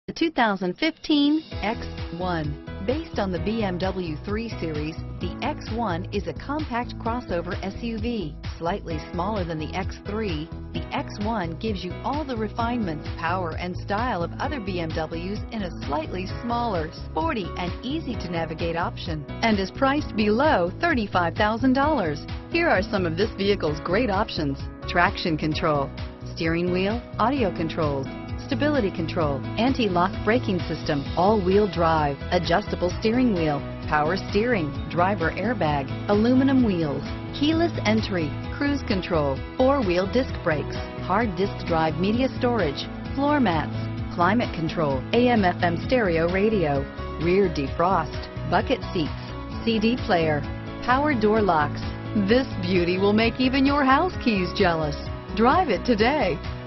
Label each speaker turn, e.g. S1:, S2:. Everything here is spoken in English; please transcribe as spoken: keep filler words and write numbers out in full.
S1: The two thousand fifteen X one. Based on the B M W three Series, the X one is a compact crossover S U V. Slightly smaller than the X three, the X one gives you all the refinements, power, and style of other B M Ws in a slightly smaller, sporty, and easy-to-navigate option, and is priced below thirty-five thousand dollars. Here are some of this vehicle's great options: traction control, steering wheel audio controls, stability control, anti-lock braking system, all-wheel drive, adjustable steering wheel, power steering, driver airbag, aluminum wheels, keyless entry, cruise control, four-wheel disc brakes, hard disk drive media storage, floor mats, climate control, A M F M stereo radio, rear defrost, bucket seats, C D player, power door locks. This beauty will make even your house keys jealous. Drive it today.